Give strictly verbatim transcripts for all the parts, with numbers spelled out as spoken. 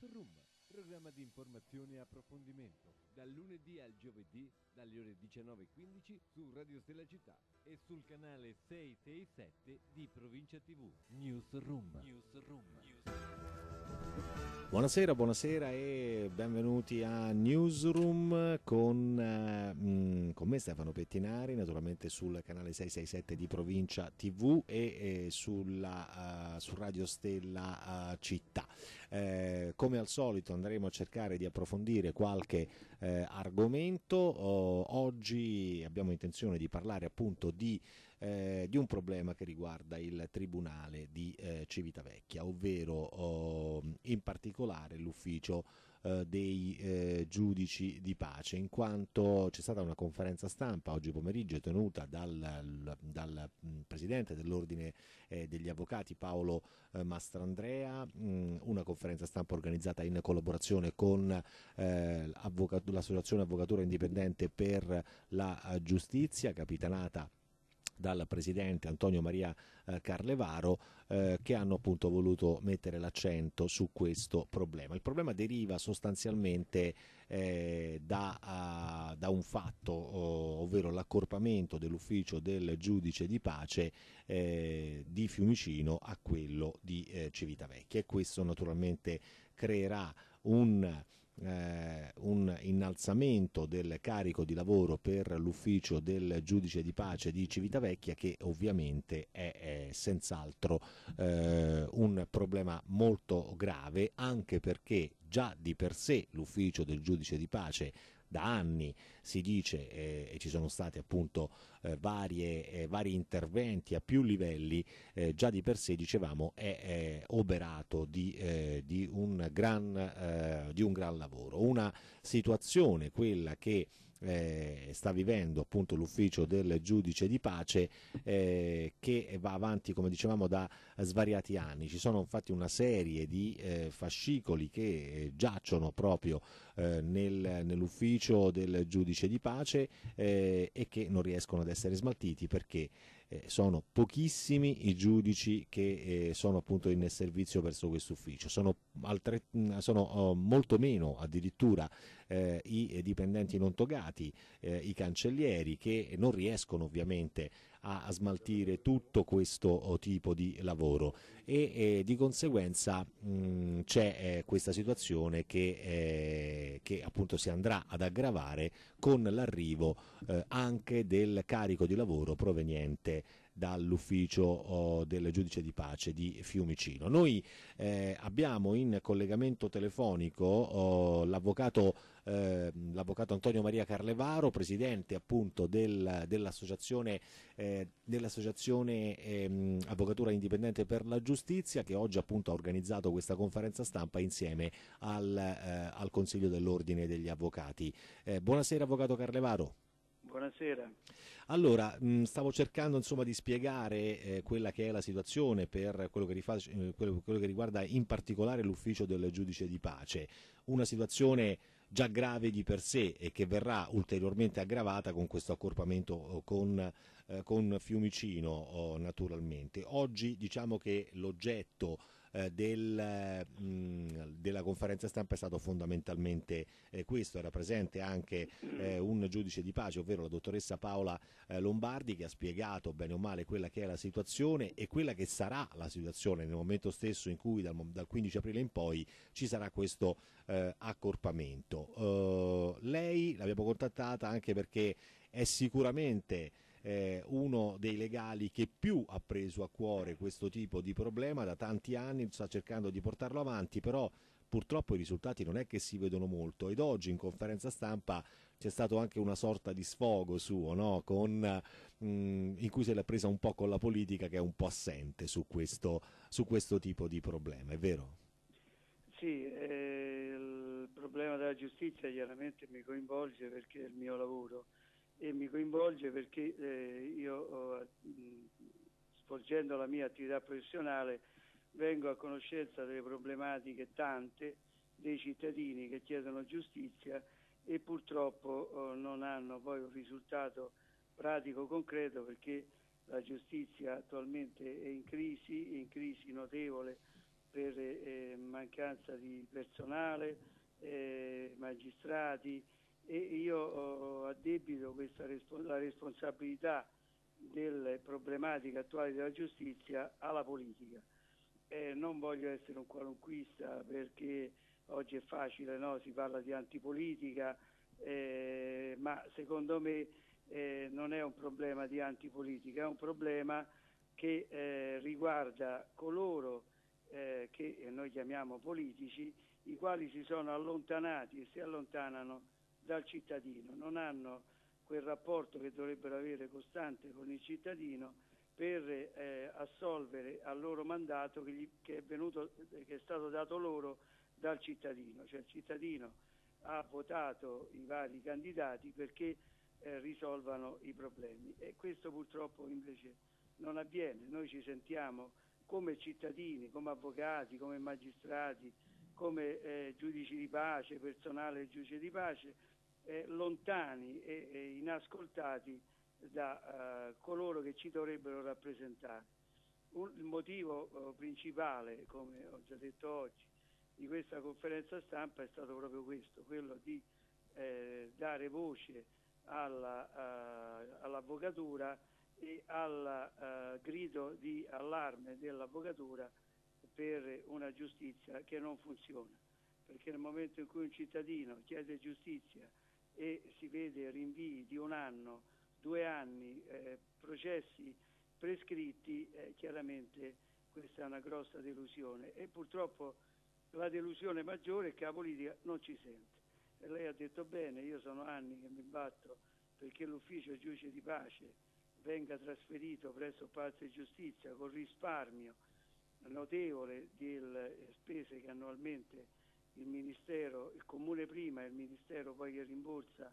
Room, programma di informazione e approfondimento, dal lunedì al giovedì, dalle ore diciannove e quindici su Radio Stella Città e sul canale seicentosessantasette di Provincia tivù. Newsroom. Newsroom. Buonasera, buonasera e benvenuti a Newsroom con, eh, con me Stefano Pettinari, naturalmente sul canale seicentosessantasette di Provincia tivù e, e sulla, uh, su Radio Stella uh, Città. Eh, come al solito andremo a cercare di approfondire qualche eh, argomento. Oh, oggi abbiamo intenzione di parlare appunto di Eh, di un problema che riguarda il Tribunale di eh, Civitavecchia, ovvero oh, in particolare l'ufficio eh, dei eh, giudici di pace, in quanto c'è stata una conferenza stampa oggi pomeriggio tenuta dal, dal presidente dell'Ordine eh, degli Avvocati Paolo eh, Mastrandrea, mh, una conferenza stampa organizzata in collaborazione con eh, l'Associazione Avvocatura Indipendente per la Giustizia, capitanata dal presidente Antonio Maria eh, Carlevaro, eh, che hanno appunto voluto mettere l'accento su questo problema. Il problema deriva sostanzialmente eh, da, uh, da un fatto, oh, ovvero l'accorpamento dell'ufficio del giudice di pace eh, di Fiumicino a quello di eh, Civitavecchia, e questo naturalmente creerà un Eh, un innalzamento del carico di lavoro per l'ufficio del giudice di pace di Civitavecchia, che ovviamente è, è senz'altro eh, un problema molto grave, anche perché già di per sé l'ufficio del giudice di pace da anni si dice, eh, e ci sono stati appunto eh, varie, eh, vari interventi a più livelli, eh, già di per sé dicevamo è, è oberato di, eh, di, un gran, eh, di un gran lavoro. Una situazione, quella che Eh, sta vivendo appunto l'ufficio del giudice di pace, eh, che va avanti, come dicevamo, da svariati anni. Ci sono infatti una serie di eh, fascicoli che eh, giacciono proprio eh, nel, nell'ufficio del giudice di pace eh, e che non riescono ad essere smaltiti perché eh, sono pochissimi i giudici che eh, sono appunto in servizio verso questo ufficio, sono, altre, sono oh, molto meno addirittura eh, i dipendenti non togati, eh, i cancellieri, che non riescono ovviamente a, a smaltire tutto questo oh, tipo di lavoro, e eh, di conseguenza mh, c'è eh, questa situazione che, eh, che appunto si andrà ad aggravare con l'arrivo eh, anche del carico di lavoro proveniente dall'ufficio oh, del giudice di pace di Fiumicino. Noi eh, abbiamo in collegamento telefonico oh, l'avvocato, eh, l'avvocato Antonio Maria Carlevaro, presidente appunto del, dell'associazione, eh, dell'associazione eh, Avvocatura Indipendente per la Giustizia, che oggi appunto ha organizzato questa conferenza stampa insieme al, eh, al Consiglio dell'Ordine degli Avvocati. Eh, buonasera avvocato Carlevaro. Buonasera. Allora, mh, stavo cercando insomma di spiegare eh, quella che è la situazione per quello che, rifa, eh, quello, quello che riguarda in particolare l'ufficio del giudice di pace, una situazione già grave di per sé e che verrà ulteriormente aggravata con questo accorpamento con, eh, con Fiumicino oh, naturalmente. Oggi diciamo che l'oggetto eh, del, mh, della conferenza stampa è stato fondamentalmente eh, questo. Era presente anche eh, un giudice di pace, ovvero la dottoressa Paola eh, Lombardi, che ha spiegato bene o male quella che è la situazione e quella che sarà la situazione nel momento stesso in cui dal, dal quindici aprile in poi ci sarà questo eh, accorpamento. Uh, lei l'abbiamo contattata anche perché è sicuramente eh, uno dei legali che più ha preso a cuore questo tipo di problema, da tanti anni sta cercando di portarlo avanti, però purtroppo i risultati non è che si vedono molto, ed oggi in conferenza stampa c'è stato anche una sorta di sfogo suo, no? Con, mh, in cui se l'è presa un po' con la politica, che è un po' assente su questo, su questo tipo di problema, è vero? Sì, eh, il problema della giustizia chiaramente mi coinvolge perché è il mio lavoro, e mi coinvolge perché eh, io, mh, svolgendo la mia attività professionale, vengo a conoscenza delle problematiche tante dei cittadini che chiedono giustizia e purtroppo eh, non hanno poi un risultato pratico concreto, perché la giustizia attualmente è in crisi, in crisi notevole per eh, mancanza di personale, eh, magistrati, e io oh, addebito questa respons- la responsabilità delle problematiche attuali della giustizia alla politica. Eh, non voglio essere un qualunquista, perché oggi è facile, no? Si parla di antipolitica, eh, ma secondo me eh, non è un problema di antipolitica, è un problema che eh, riguarda coloro eh, che noi chiamiamo politici, i quali si sono allontanati e si allontanano dal cittadino, non hanno quel rapporto che dovrebbero avere costante con il cittadino per eh, assolvere al loro mandato che, gli, che, è venuto, che è stato dato loro dal cittadino. Cioè il cittadino ha votato i vari candidati perché eh, risolvano i problemi, e questo purtroppo invece non avviene. Noi ci sentiamo come cittadini, come avvocati, come magistrati, come eh, giudici di pace, personale giudice di pace, eh, lontani e, e inascoltati da uh, coloro che ci dovrebbero rappresentare. Un, il motivo uh, principale, come ho già detto oggi, di questa conferenza stampa è stato proprio questo, quello di eh, dare voce alla, uh, all'avvocatura e al uh, grido di allarme dell'avvocatura per una giustizia che non funziona, perché nel momento in cui un cittadino chiede giustizia e si vede rinvii di un anno, due anni, eh, processi prescritti, eh, chiaramente questa è una grossa delusione, e purtroppo la delusione maggiore è che la politica non ci sente. E lei ha detto bene, io sono anni che mi batto perché l'ufficio giudice di pace venga trasferito presso il Palazzo di Giustizia con risparmio notevole delle spese che annualmente il Ministero, il Comune prima e il Ministero poi che rimborsa,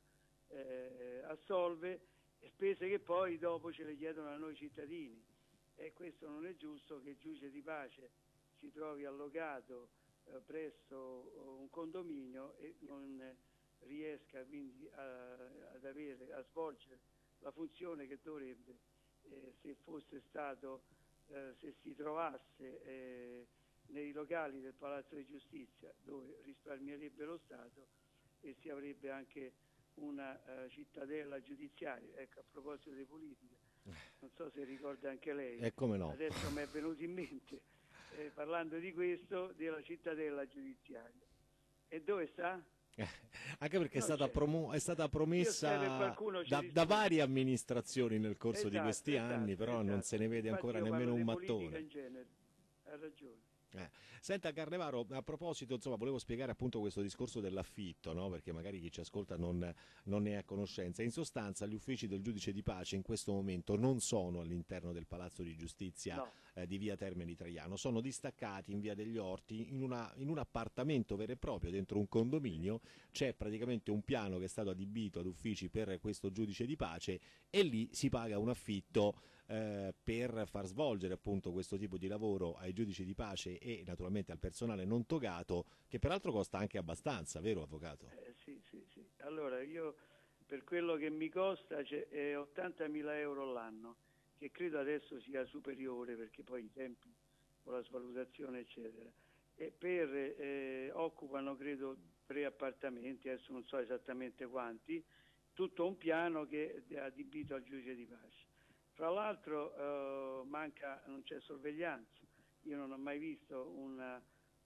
eh, assolve, spese che poi dopo ce le chiedono a noi cittadini, e questo non è giusto, che il giudice di pace si trovi allocato eh, presso un condominio e non riesca quindi a, ad avere, a svolgere la funzione che dovrebbe eh, se fosse stato, eh, se si trovasse eh, nei locali del Palazzo di Giustizia, dove risparmierebbe lo Stato e si avrebbe anche una uh, cittadella giudiziaria. Ecco, a proposito di politica, non so se ricorda anche lei, e come no, adesso mi è venuto in mente, eh, parlando di questo, della cittadella giudiziaria. E dove sta? Eh, anche perché è stata, promo- è stata Io promessa spero che qualcuno ci da, da risponda. varie amministrazioni nel corso di Esatto, questi esatto, anni, però esatto. non se ne vede Infatti ancora io nemmeno parlo un di politica mattone. in genere, ha ragione. Eh. Senta Carnevaro, a proposito, insomma, volevo spiegare appunto questo discorso dell'affitto, no? Perché magari chi ci ascolta non, non ne è a conoscenza. In sostanza gli uffici del giudice di pace in questo momento non sono all'interno del Palazzo di Giustizia No. eh, di via Termini Traiano, sono distaccati in via degli Orti in, una, in un appartamento vero e proprio dentro un condominio. C'è praticamente un piano che è stato adibito ad uffici per questo giudice di pace e lì si paga un affitto Eh, per far svolgere appunto questo tipo di lavoro ai giudici di pace e naturalmente al personale non togato, che peraltro costa anche abbastanza, vero avvocato? Eh, sì, sì, sì. Allora io, per quello che mi costa, c'è, è ottantamila euro l'anno, che credo adesso sia superiore perché poi i tempi con la svalutazione eccetera, e per eh, occupano credo tre appartamenti, adesso non so esattamente quanti, tutto un piano che è adibito al giudice di pace. Fra l'altro eh, manca, non c'è sorveglianza, io non ho mai visto una,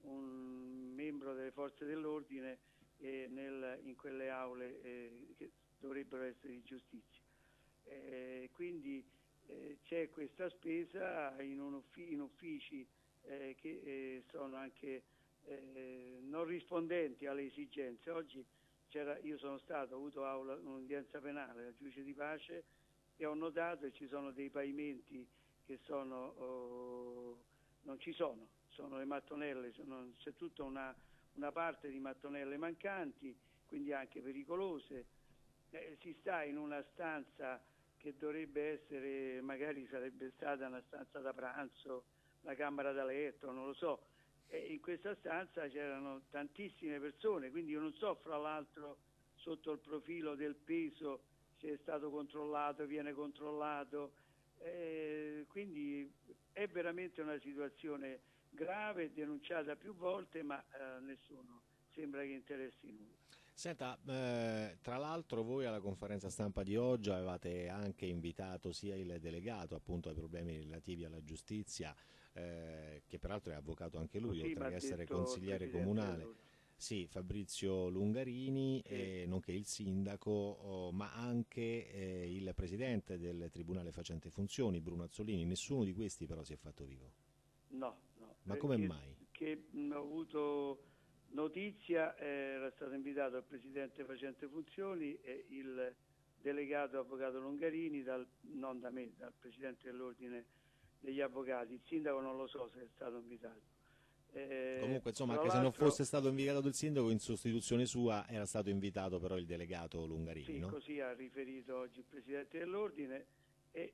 un membro delle forze dell'ordine eh, nel, in quelle aule eh, che dovrebbero essere di giustizia. Eh, quindi eh, c'è questa spesa in, un uffi- in uffici eh, che eh, sono anche eh, non rispondenti alle esigenze. Oggi c'era, io sono stato, ho avuto aula, un'udienza penale al giudice di pace, e ho notato che ci sono dei pavimenti che sono, oh, non ci sono, sono le mattonelle, sono, c'è tutta una, una parte di mattonelle mancanti, quindi anche pericolose. Eh, si sta in una stanza che dovrebbe essere, magari sarebbe stata una stanza da pranzo, una camera da letto, non lo so, e in questa stanza c'erano tantissime persone, quindi io non so, fra l'altro, sotto il profilo del peso, se è stato controllato, viene controllato, Eh, quindi è veramente una situazione grave, denunciata più volte, ma eh, nessuno sembra che interessi nulla. Senta, eh, tra l'altro voi alla conferenza stampa di oggi avevate anche invitato sia il delegato appunto ai problemi relativi alla giustizia, eh, che peraltro è avvocato anche lui, Così oltre m'ha che essere detto il consigliere Presidente comunale. dell'Ordine. Sì, Fabrizio Lungarini, Sì. eh, nonché il sindaco, oh, ma anche eh, il presidente del Tribunale Facente Funzioni, Bruno Azzolini. Nessuno di questi però si è fatto vivo. No, no, Ma come perché mai? che mh, ho avuto notizia, eh, era stato invitato il Presidente Facente Funzioni e il delegato Avvocato Longarini, dal, non da me, dal Presidente dell'Ordine degli Avvocati. Il sindaco non lo so se è stato invitato. Eh, Comunque, insomma, tra anche se non l'altro, fosse stato invitato il sindaco, in sostituzione sua era stato invitato però il delegato Lungarini, sì, no? così ha riferito oggi il Presidente dell'Ordine e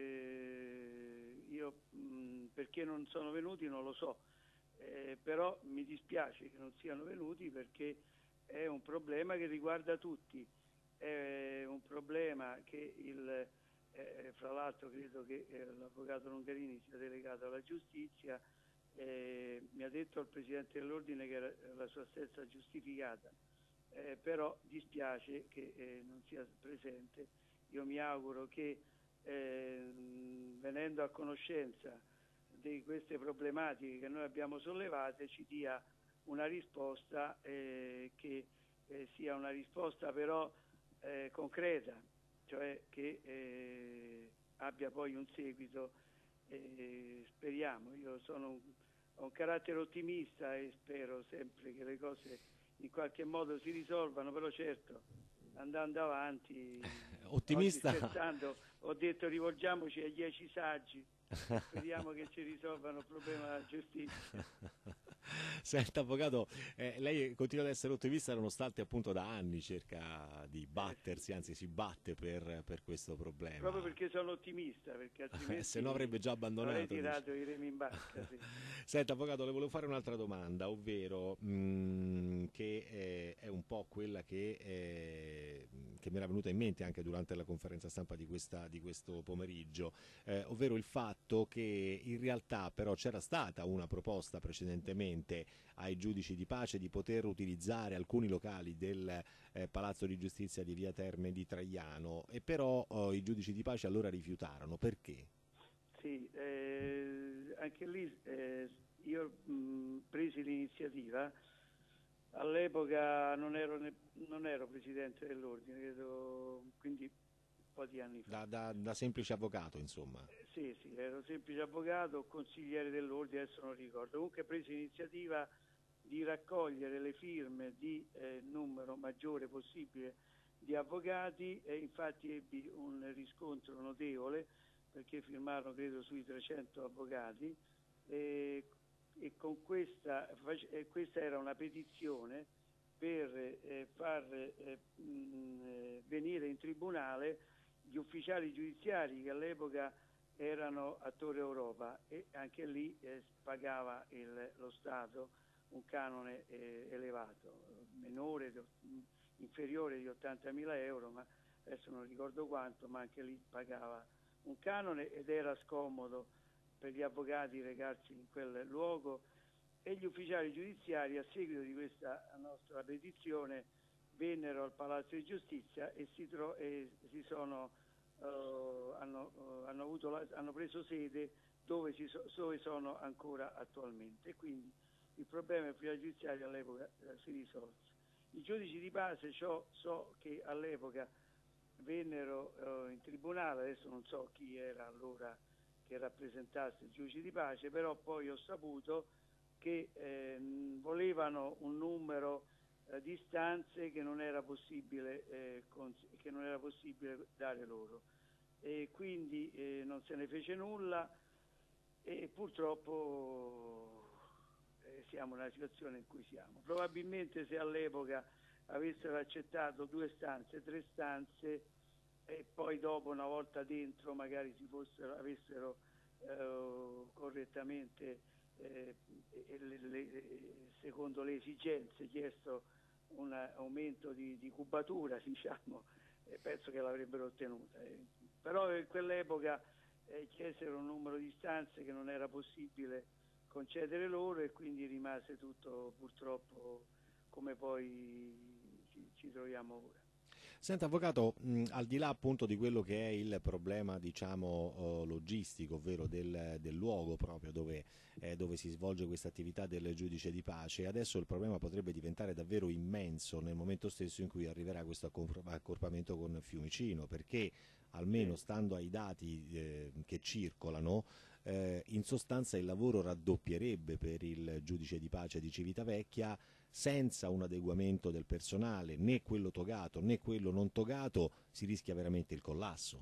eh, io mh, perché non sono venuti non lo so, eh, però mi dispiace che non siano venuti perché è un problema che riguarda tutti, è un problema che il, eh, fra l'altro credo che eh, l'Avvocato Longarini sia delegato alla giustizia. Eh, mi ha detto il Presidente dell'Ordine che era la sua stessa giustificata, eh, però dispiace che eh, non sia presente. Io mi auguro che eh, venendo a conoscenza di queste problematiche che noi abbiamo sollevate ci dia una risposta eh, che eh, sia una risposta però eh, concreta, cioè che eh, abbia poi un seguito. Eh, speriamo, io sono un, ho un carattere ottimista e spero sempre che le cose in qualche modo si risolvano, però certo andando avanti, Ottimista. oggi scherzando ho detto rivolgiamoci ai dieci saggi e speriamo che ci risolvano il problema della giustizia. Senta, avvocato, eh, lei continua ad essere ottimista nonostante appunto da anni cerca di battersi, Eh, sì. anzi si batte per, per questo problema. Proprio perché sono ottimista, perché altrimenti Se no avrebbe già abbandonato. avrei tirato dice. i remi in barca. Sì. Senta, avvocato, le volevo fare un'altra domanda, ovvero mh, che eh, è un po' quella che, eh, che mi era venuta in mente anche durante la conferenza stampa di, questa, di questo pomeriggio, eh, ovvero il fatto che in realtà però c'era stata una proposta precedentemente ai giudici di pace di poter utilizzare alcuni locali del eh, Palazzo di Giustizia di Via Terme di Traiano e però oh, i giudici di pace allora rifiutarono. Perché? Sì, eh, anche lì eh, io mh, presi l'iniziativa, all'epoca non ero, ne, non ero presidente dell'ordine, credo, quindi un po' di anni fa. Da, da, da semplice avvocato, insomma. Eh, sì, sì, ero semplice avvocato, consigliere dell'ordine, adesso non ricordo. Comunque presi l'iniziativa di raccogliere le firme di eh, numero maggiore possibile di avvocati e infatti ebbi un riscontro notevole perché firmarono credo sui trecento avvocati e, e con questa, e questa era una petizione per eh, far eh, mh, venire in tribunale gli ufficiali giudiziari che all'epoca erano a Torre Europa e anche lì eh, pagava il, lo Stato un canone eh, elevato, minore, inferiore di ottantamila euro, ma adesso non ricordo quanto, ma anche lì pagava un canone ed era scomodo per gli avvocati recarsi in quel luogo e gli ufficiali giudiziari a seguito di questa nostra petizione vennero al Palazzo di Giustizia e si, tro- e si sono, uh, hanno, uh, hanno, avuto la- hanno preso sede dove, si so- dove sono ancora attualmente e quindi il problema degli ufficiali giudiziari all'epoca uh, si risolse. I giudici di pace so, so che all'epoca vennero uh, in tribunale, adesso non so chi era allora che rappresentasse i giudici di pace, però poi ho saputo che eh, volevano un numero eh, di stanze che non era possibile eh, cons- che non era possibile dare loro e quindi eh, non se ne fece nulla e purtroppo eh, siamo nella situazione in cui siamo. Probabilmente se all'epoca avessero accettato due stanze, tre stanze e poi dopo una volta dentro magari si fossero, avessero eh, correttamente eh, le, le, secondo le esigenze chiesto un aumento di, di cubatura, diciamo, eh, penso che l'avrebbero ottenuta. Eh, però in quell'epoca eh, chiesero un numero di stanze che non era possibile concedere loro, e quindi rimase tutto purtroppo come poi ci, ci troviamo ora. Senta, avvocato, mh, al di là appunto di quello che è il problema, diciamo, eh, logistico, ovvero del, del luogo proprio dove, eh, dove si svolge questa attività del giudice di pace, adesso il problema potrebbe diventare davvero immenso nel momento stesso in cui arriverà questo accor- accorpamento con Fiumicino, perché almeno Sì. stando ai dati eh, che circolano, eh, in sostanza il lavoro raddoppierebbe per il giudice di pace di Civitavecchia, senza un adeguamento del personale, né quello togato né quello non togato, si rischia veramente il collasso.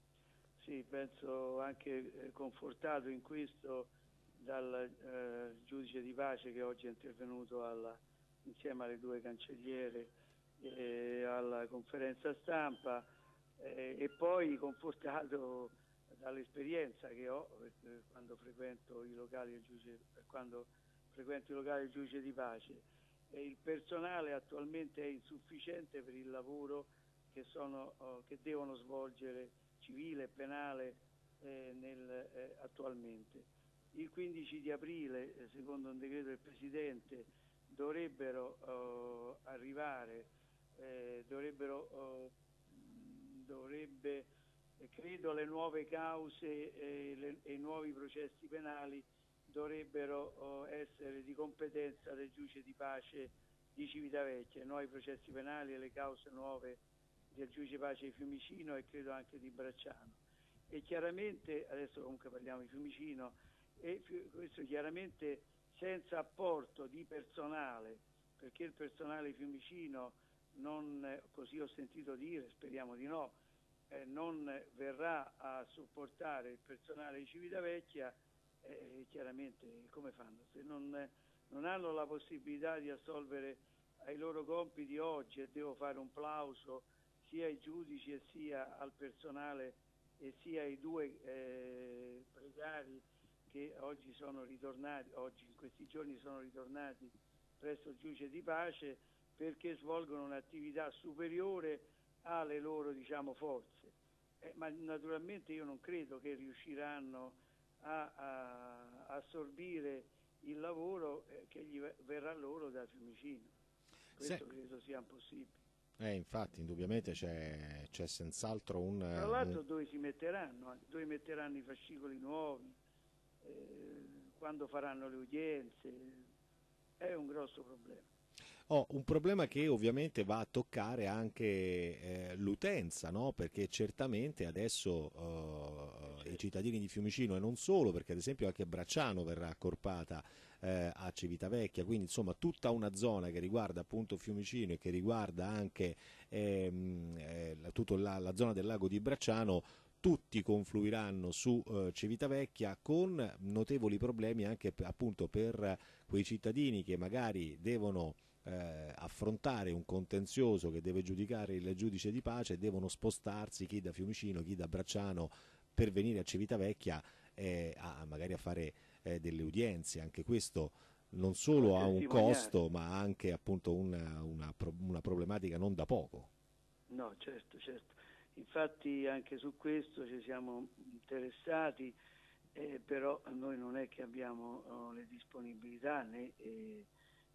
Sì, penso anche eh, confortato in questo dal eh, giudice di pace che oggi è intervenuto alla, insieme alle due cancelliere eh, alla conferenza stampa, eh, e poi confortato dall'esperienza che ho perché quando frequento i locali del giudice, quando frequento i locali del giudice di pace. E il personale attualmente è insufficiente per il lavoro che, sono, oh, che devono svolgere civile e penale eh, nel, eh, attualmente. Il quindici di aprile, eh, secondo un decreto del Presidente, dovrebbero oh, arrivare, eh, dovrebbero, oh, dovrebbe, eh, credo, le nuove cause e le, i nuovi processi penali dovrebbero oh, essere di competenza del giudice di pace di Civitavecchia, i nuovi processi penali e le cause nuove del giudice pace di Fiumicino e credo anche di Bracciano. E chiaramente, adesso comunque parliamo di Fiumicino, e questo chiaramente senza apporto di personale, perché il personale di Fiumicino non, così ho sentito dire, speriamo di no, eh, non verrà a supportare il personale di Civitavecchia, eh, chiaramente come fanno? Se non, non hanno la possibilità di assolvere ai loro compiti oggi, e devo fare un plauso sia ai giudici e sia al personale e sia ai due eh, precari che oggi sono ritornati, oggi in questi giorni sono ritornati presso il giudice di pace, perché svolgono un'attività superiore alle loro, diciamo, forze. Eh, ma naturalmente io non credo che riusciranno a, a assorbire il lavoro eh, che gli verrà loro da Fiumicino. Questo sì. Credo sia impossibile. Eh, infatti, indubbiamente c'è, c'è senz'altro un... Tra l'altro un... dove si metteranno? Dove metteranno i fascicoli nuovi? Eh, quando faranno le udienze? È un grosso problema. Oh, un problema che ovviamente va a toccare anche eh, l'utenza, no? Perché certamente adesso uh, certo. i cittadini di Fiumicino, e non solo, perché ad esempio anche Bracciano verrà accorpata eh, a Civitavecchia, quindi insomma tutta una zona che riguarda appunto Fiumicino e che riguarda anche ehm, eh, la, tutta la, la zona del lago di Bracciano, tutti confluiranno su eh, Civitavecchia con notevoli problemi anche appunto per quei cittadini che magari devono Eh, affrontare un contenzioso che deve giudicare il giudice di pace, devono spostarsi chi da Fiumicino, chi da Bracciano per venire a Civitavecchia eh, a, magari a fare eh, delle udienze. Anche questo non solo ha un costo ma anche appunto una, una, una problematica non da poco. No, certo, certo. Infatti anche su questo ci siamo interessati, eh, però noi non è che abbiamo oh, le disponibilità né eh,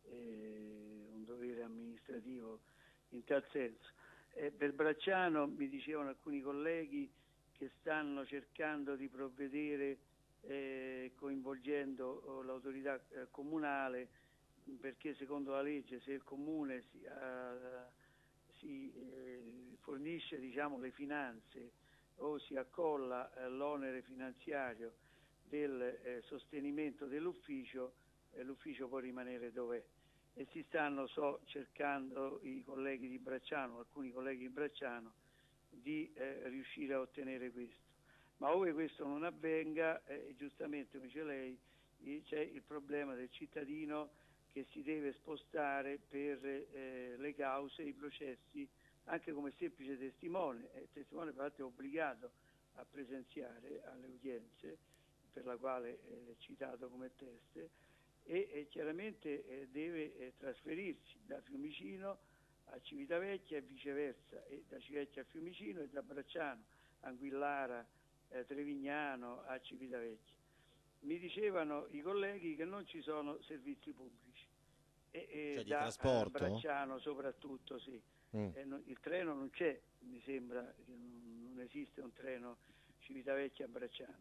eh, un dovere amministrativo in tal senso. Eh, per Bracciano mi dicevano alcuni colleghi che stanno cercando di provvedere eh, coinvolgendo oh, l'autorità eh, comunale, perché secondo la legge se il comune si, uh, si eh, fornisce, diciamo, le finanze o si accolla eh, l'onere finanziario del eh, sostenimento dell'ufficio, eh, l'ufficio può rimanere dov'è. E si stanno so, cercando i colleghi di Bracciano, alcuni colleghi di Bracciano, di eh, riuscire a ottenere questo. Ma ove questo non avvenga, eh, giustamente come dice lei, c'è il problema del cittadino che si deve spostare per eh, le cause, i processi, anche come semplice testimone. Il testimone infatti è obbligato a presenziare alle udienze, per la quale è citato come teste, e, e chiaramente eh, deve eh, trasferirsi da Fiumicino a Civitavecchia e viceversa, e da Civitavecchia a Fiumicino e da Bracciano, Anguillara eh, Trevignano a Civitavecchia. Mi dicevano i colleghi che non ci sono servizi pubblici, e, e cioè di da trasporto? a Bracciano soprattutto, sì. Mm. Eh, no, il treno non c'è, mi sembra che non, non esiste un treno Civitavecchia a Bracciano.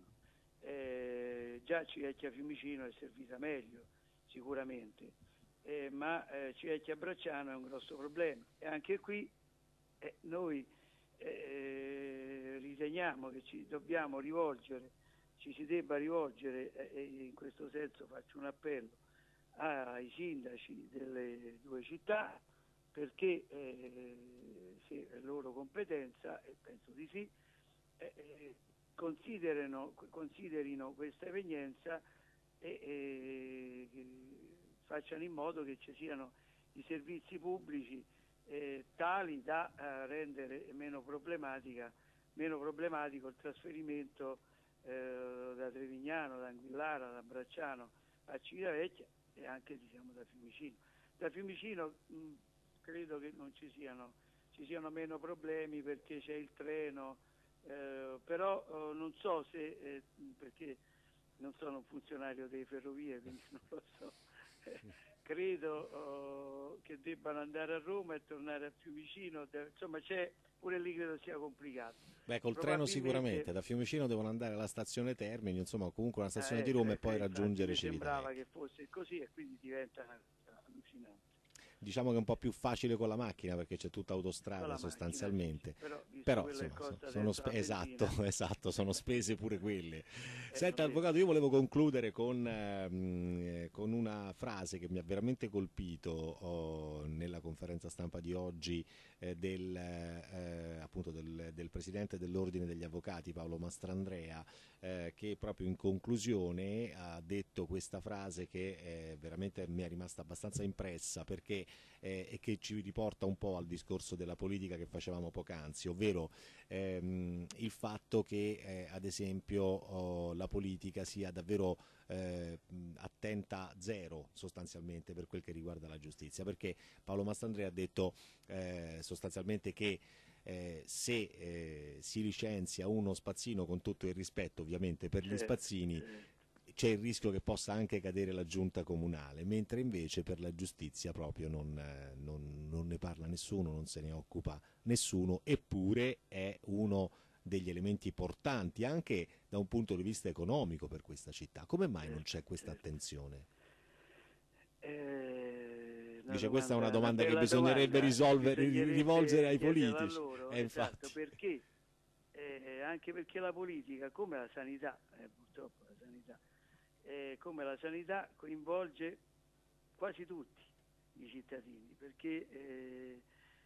Eh, già Civitavecchia Fiumicino è servita meglio sicuramente, eh, ma eh, Civitavecchia Bracciano è un grosso problema, e anche qui eh, noi eh, riteniamo che ci dobbiamo rivolgere, ci si debba rivolgere, e eh, in questo senso faccio un appello ai sindaci delle due città, perché eh, se è loro competenza, e penso di sì, eh, considerino, considerino questa evenienza e eh, facciano in modo che ci siano i servizi pubblici eh, tali da eh, rendere meno problematica, meno problematico il trasferimento eh, da Trevignano, da Anguillara, da Bracciano a Civitavecchia, e anche diciamo da Fiumicino. Da Fiumicino mh, credo che non ci siano, ci siano meno problemi perché c'è il treno, eh, però eh, non so se, eh, perché non sono un funzionario delle ferrovie, quindi non lo so, eh, credo eh, che debbano andare a Roma e tornare a Fiumicino, de- insomma c'è, pure lì credo sia complicato. Beh, col treno sicuramente, da Fiumicino devono andare alla stazione Termini, insomma comunque una stazione eh, di Roma, ecco, e poi raggiungere Civitavecchia. Sembrava Civitavecchia. che fosse così, e quindi diventa una cosa allucinante. Diciamo che è un po' più facile con la macchina perché c'è tutta autostrada sostanzialmente, macchina, sì, sì. però, però insomma, sono spe- esatto, esatto, sono spese pure quelle. Senta, eh, avvocato, io volevo concludere con, eh, con una frase che mi ha veramente colpito oh, nella conferenza stampa di oggi eh, del, eh, appunto del, del presidente dell'Ordine degli Avvocati Paolo Mastrandrea, eh, che proprio in conclusione ha detto questa frase che eh, veramente mi è rimasta abbastanza impressa, perché eh, e che ci riporta un po' al discorso della politica che facevamo poc'anzi, ovvero ehm, il fatto che eh, ad esempio oh, la politica sia davvero eh, attenta a zero sostanzialmente per quel che riguarda la giustizia, perché Paolo Mastrandrea ha detto eh, sostanzialmente che Eh, se eh, si licenzia uno spazzino, con tutto il rispetto ovviamente per gli certo, spazzini, certo. c'è il rischio che possa anche cadere la giunta comunale, mentre invece per la giustizia proprio non, eh, non, non ne parla nessuno, non se ne occupa nessuno, eppure è uno degli elementi portanti anche da un punto di vista economico per questa città. Come mai certo, non c'è questa certo. attenzione? Eh, Dice, domanda, questa è una domanda che una bisognerebbe domanda, risolvere, bisognerebbe rivolgere ai chiederla politici. a loro, Eh, esatto, perché eh, anche perché la politica, come la sanità, eh, purtroppo la sanità, eh, come la sanità coinvolge quasi tutti i cittadini, perché eh,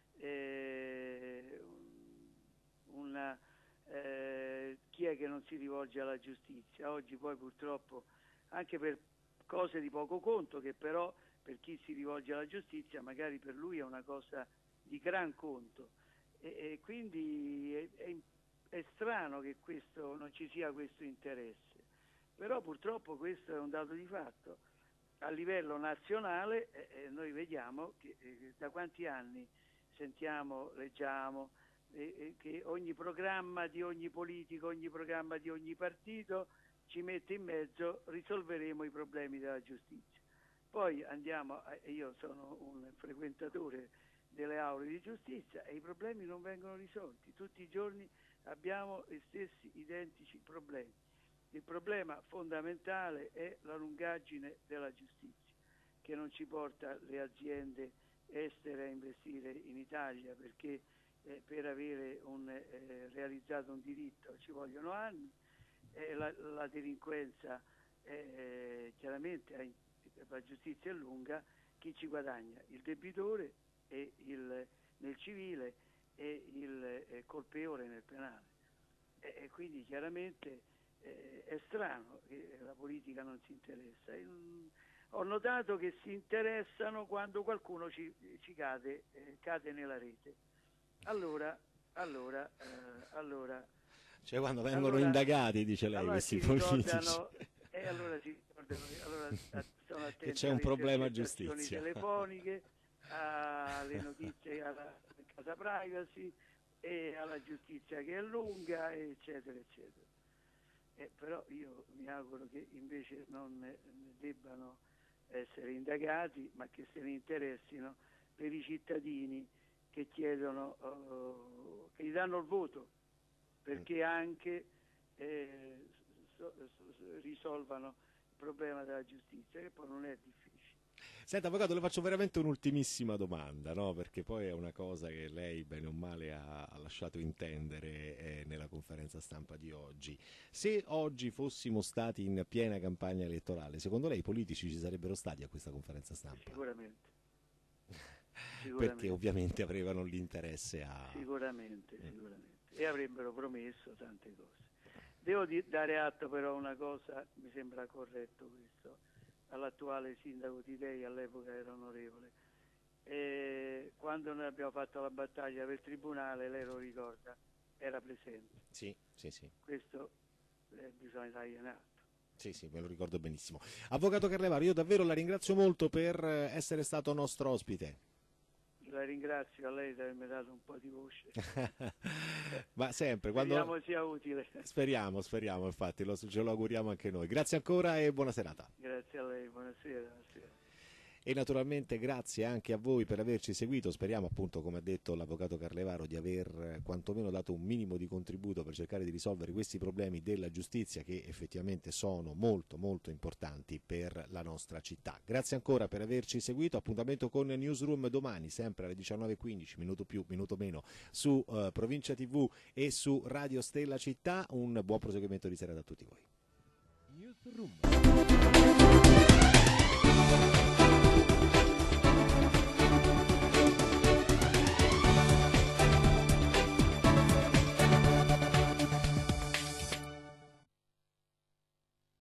eh, una, eh, chi è che non si rivolge alla giustizia? Oggi poi purtroppo, anche per cose di poco conto, che però per chi si rivolge alla giustizia magari per lui è una cosa di gran conto, e, e quindi è, è, è strano che questo, non ci sia questo interesse, però purtroppo questo è un dato di fatto. A livello nazionale eh, noi vediamo che eh, da quanti anni sentiamo, leggiamo eh, eh, che ogni programma di ogni politico, ogni programma di ogni partito ci mette in mezzo: risolveremo i problemi della giustizia. Poi andiamo, io sono un frequentatore delle aule di giustizia e i problemi non vengono risolti. Tutti i giorni abbiamo gli stessi identici problemi. Il problema fondamentale è la lungaggine della giustizia, che non ci porta le aziende estere a investire in Italia, perché eh, per avere un, eh, realizzato un diritto ci vogliono anni, eh, la, la delinquenza eh, chiaramente ha la giustizia è lunga, chi ci guadagna? Il debitore e il, nel civile e il eh, colpevole nel penale. E, e quindi chiaramente eh, è strano che la politica non si interessa. E, mh, ho notato che si interessano quando qualcuno ci, ci cade, eh, cade nella rete. Allora, allora, eh, allora... Cioè quando vengono allora, indagati, dice lei, allora questi si politici. E allora si ricordano, allora sono attenti che c'è un alle problema intercettazioni giustizia. telefoniche, alle notizie, alla casa privacy e alla giustizia che è lunga, eccetera, eccetera. eh, però io mi auguro che invece non ne debbano essere indagati, ma che se ne interessino per i cittadini che chiedono, uh, che gli danno il voto, perché anche eh, so, so, risolvano il problema della giustizia, che poi non è difficile. Senta, avvocato, le faccio veramente un'ultimissima domanda, no? Perché poi è una cosa che lei, bene o male, ha, ha lasciato intendere eh, nella conferenza stampa di oggi. Se oggi fossimo stati in piena campagna elettorale, secondo lei i politici ci sarebbero stati a questa conferenza stampa? Sicuramente. Sicuramente. Perché ovviamente avevano l'interesse a... Sicuramente, sicuramente. E avrebbero promesso tante cose. Devo di- dare atto però una cosa, mi sembra corretto questo, all'attuale sindaco di Lei, all'epoca era onorevole. E quando noi abbiamo fatto la battaglia per il tribunale, lei lo ricorda, era presente. Sì, sì, sì. Questo eh, bisogna dargli un atto. Sì, sì, me lo ricordo benissimo. Avvocato Carlevaro, io davvero la ringrazio molto per essere stato nostro ospite. La ringrazio a lei di avermi dato un po' di voce. Ma sempre, quando... Speriamo sia utile. Speriamo, speriamo, infatti, lo, ce lo auguriamo anche noi. Grazie ancora e buona serata. Grazie a lei, buonasera. buonasera. E naturalmente grazie anche a voi per averci seguito. Speriamo, appunto, come ha detto l'avvocato Carlevaro, di aver quantomeno dato un minimo di contributo per cercare di risolvere questi problemi della giustizia, che effettivamente sono molto molto importanti per la nostra città. Grazie ancora per averci seguito. Appuntamento con Newsroom domani, sempre alle diciannove e quindici, minuto più, minuto meno, su uh, Provincia tivù e su Radio Stella Città. Un buon proseguimento di serata a tutti voi. Newsroom.